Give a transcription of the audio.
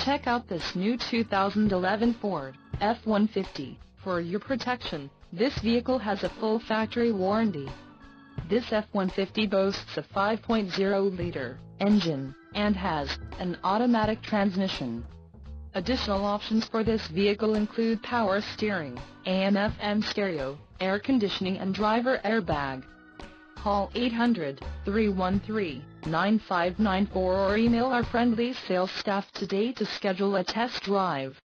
Check out this new 2011 Ford F-150. For your protection, this vehicle has a full factory warranty. This F-150 boasts a 5.0-liter engine, and has an automatic transmission. Additional options for this vehicle include power steering, AM/FM stereo, air conditioning and driver airbag. Call 800-313-9594 or email our friendly sales staff today to schedule a test drive.